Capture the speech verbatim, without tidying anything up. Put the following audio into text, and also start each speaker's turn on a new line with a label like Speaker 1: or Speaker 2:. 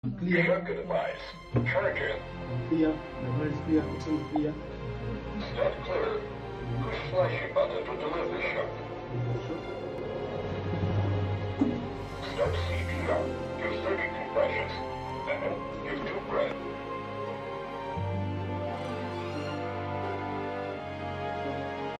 Speaker 1: Clear.
Speaker 2: Shock device. Charging.
Speaker 1: Clear. The door is clear. Open clear.
Speaker 2: Start clear. Push flashing button to deliver shock. Start C P R. Give thirty compressions.